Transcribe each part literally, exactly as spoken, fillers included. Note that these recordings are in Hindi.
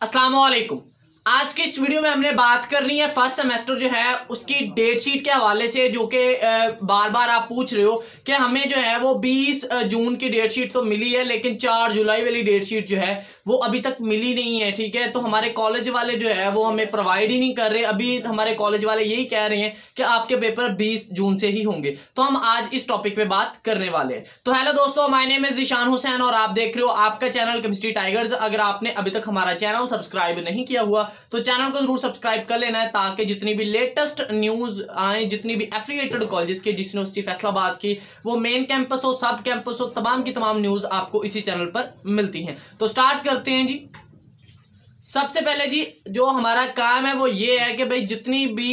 अस्सलाम वालेकुम। आज की इस वीडियो में हमने बात करनी है फर्स्ट सेमेस्टर जो है उसकी डेट शीट के हवाले से, जो कि बार बार आप पूछ रहे हो कि हमें जो है वो बीस जून की डेट शीट तो मिली है, लेकिन चार जुलाई वाली डेट शीट जो है वो अभी तक मिली नहीं है। ठीक है, तो हमारे कॉलेज वाले जो है वो हमें प्रोवाइड ही नहीं कर रहे। अभी हमारे कॉलेज वाले यही कह रहे हैं कि आपके पेपर बीस जून से ही होंगे। तो हम आज इस टॉपिक पे बात करने वाले हैं। तो हेलो दोस्तों, my name is Zeeshan Hussain और आप देख रहे हो आपका चैनल केमिस्ट्री टाइगर्स। अगर आपने अभी तक हमारा चैनल सब्सक्राइब नहीं किया हुआ तो चैनल को जरूर सब्सक्राइब कर लेना है, ताकि जितनी भी लेटेस्ट न्यूज आए, जितनी भी एफिलिएटेड कॉलेजेस के, जिस यूनिवर्सिटी फैसलाबाद की, वो मेन कैंपस हो, सब कैंपस हो, तमाम की तमाम न्यूज आपको इसी चैनल पर मिलती हैं। तो स्टार्ट करते हैं जी। सबसे पहले जी जो हमारा काम है वो ये है कि भाई जितनी भी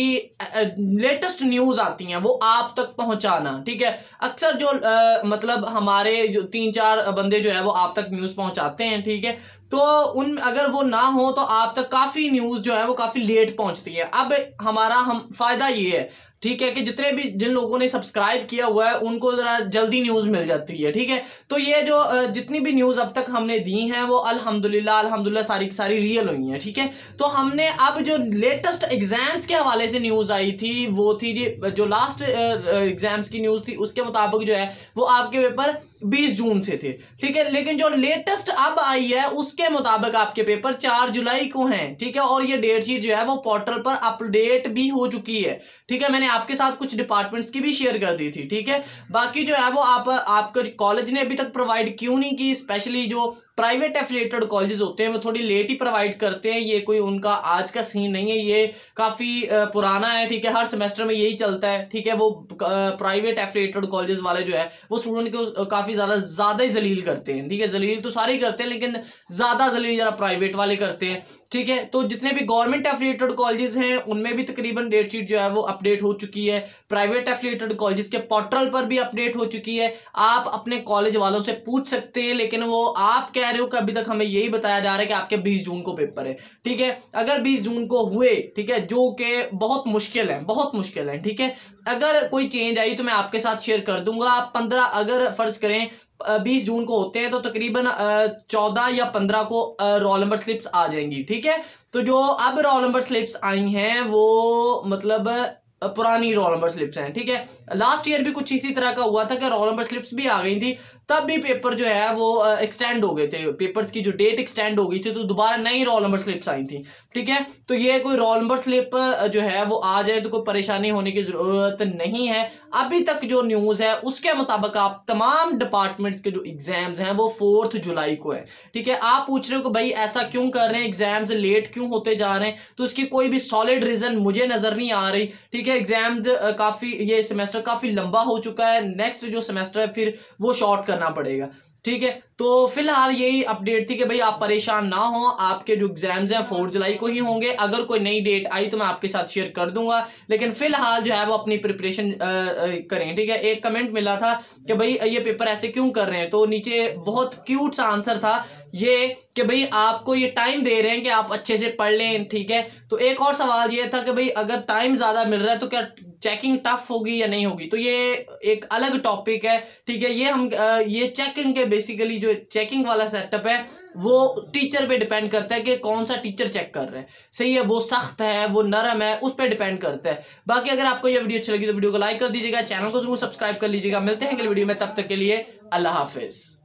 लेटेस्ट न्यूज आती हैं वो आप तक पहुंचाना। ठीक है, अक्सर जो आ, मतलब हमारे जो तीन चार बंदे जो है वो आप तक न्यूज पहुंचाते हैं। ठीक है, तो उन अगर वो ना हो तो आप तक काफ़ी न्यूज़ जो है वो काफ़ी लेट पहुंचती है। अब हमारा हम फ़ायदा ये है, ठीक है, कि जितने भी जिन लोगों ने सब्सक्राइब किया हुआ है उनको ज़रा जल्दी न्यूज़ मिल जाती है। ठीक है, तो ये जो जितनी भी न्यूज़ अब तक हमने दी हैं वो अल्हम्दुलिल्लाह अल्हम्दुलिल्लाह सारी की सारी रियल हुई हैं। ठीक है, तो हमने अब जो लेटेस्ट एग्ज़ाम्स के हवाले से न्यूज़ आई थी वो थी जी, जो लास्ट एग्ज़ाम्स की न्यूज़ थी उसके मुताबिक जो है वो आपके पेपर बीस जून से थे। ठीक है, लेकिन जो लेटेस्ट अब आई है उसके मुताबिक आपके पेपर चार जुलाई को हैं। ठीक है, और ये डेट शीट जो है वो पोर्टल पर अपडेट भी हो चुकी है। ठीक है, मैंने आपके साथ कुछ डिपार्टमेंट्स की भी शेयर कर दी थी। ठीक है, बाकी जो है वो आप आपका कॉलेज ने अभी तक प्रोवाइड क्यों नहीं की, स्पेशली जो प्राइवेट एफिलिएटेड कॉलेजेस होते हैं वो थोड़ी लेट ही प्रोवाइड करते हैं। ये कोई उनका आज का सीन नहीं है, ये काफ़ी पुराना है। ठीक है, हर सेमेस्टर में यही चलता है। ठीक है, वो प्राइवेट एफिलिएटेड कॉलेजेस वाले जो है वो स्टूडेंट को काफ़ी ज़्यादा ज़्यादा ही जलील करते हैं। ठीक है, जलील तो सारे ही करते हैं, लेकिन ज़्यादा जलील ज़रा प्राइवेट वाले करते हैं। ठीक है, तो जितने भी गवर्नमेंट एफिलिएटेड कॉलेजेस हैं उनमें भी तकरीबन डेट शीट जो है वो अपडेट हो चुकी है। प्राइवेट एफिलिएटेड कॉलेजेस के पोर्टल पर भी अपडेट हो चुकी है। आप अपने कॉलेज वालों से पूछ सकते हैं, लेकिन वो आप कह रहे हो कि अभी तक हमें यही बताया जा रहा है कि आपके बीस जून को पेपर है। ठीक है, अगर बीस जून को हुए, ठीक है, जो कि बहुत मुश्किल है, बहुत मुश्किल है। ठीक है, अगर कोई चेंज आई तो मैं आपके साथ शेयर कर दूंगा। आप पंद्रह अगर फर्ज करें बीस जून को होते हैं तो तकरीबन चौदह या पंद्रह को रोल नंबर स्लिप्स आ जाएंगी। ठीक है, तो जो अब रोल नंबर स्लिप्स आई हैं वो मतलब पुरानी रोल नंबर स्लिप्स हैं। ठीक है, लास्ट ईयर भी कुछ इसी तरह का हुआ था कि रोल नंबर स्लिप्स भी आ गई थी, तब भी पेपर जो है वो एक्सटेंड हो गए थे, पेपर्स की जो डेट एक्सटेंड हो गई थी, तो दोबारा नई रोल नंबर स्लिप्स आई थी। ठीक है, तो ये कोई रोल नंबर स्लिप जो है वो आ जाए तो कोई परेशानी होने की ज़रूरत नहीं है। अभी तक जो न्यूज़ है उसके मुताबिक आप तमाम डिपार्टमेंट्स के जो एग्जाम्स हैं वो फोर्थ जुलाई को है। ठीक है, आप पूछ रहे हो कि भाई ऐसा क्यों कर रहे हैं, एग्जाम्स लेट क्यों होते जा रहे हैं, तो उसकी कोई भी सॉलिड रीज़न मुझे नज़र नहीं आ रही। ठीक है, एग्जाम्स काफ़ी, ये सेमेस्टर काफ़ी लंबा हो चुका है, नेक्स्ट जो सेमेस्टर है फिर वो शॉर्ट करना पड़ेगा। ठीक है, तो फिलहाल यही अपडेट थी कि भाई आप परेशान ना हो, आपके जो एग्जाम्स हैं फोर्थ जुलाई को ही होंगे। अगर कोई नई डेट आई तो मैं आपके साथ शेयर कर दूंगा, लेकिन फिलहाल जो है वो अपनी प्रिपरेशन करें। ठीक है, एक कमेंट मिला था कि भाई ये पेपर ऐसे क्यों कर रहे हैं, तो नीचे बहुत क्यूट सा आंसर था ये कि भाई आपको ये टाइम दे रहे हैं कि आप अच्छे से पढ़ लें। ठीक है, तो एक और सवाल ये था कि भाई अगर टाइम ज़्यादा मिल रहा है तो क्या चेकिंग टफ होगी या नहीं होगी, तो ये एक अलग टॉपिक है। ठीक है, ये हम ये चेकिंग के बेसिकली जो चेकिंग वाला सेटअप है वो टीचर पे डिपेंड करता है कि कौन सा टीचर चेक कर रहा है, सही है, वो सख्त है, वो नरम है, उस पर डिपेंड करता है। बाकी अगर आपको ये वीडियो अच्छी लगी तो वीडियो को लाइक कर दीजिएगा, चैनल को जरूर सब्सक्राइब कर लीजिएगा। मिलते हैं अगली वीडियो में, तब तक के लिए अल्लाह हाफिज़।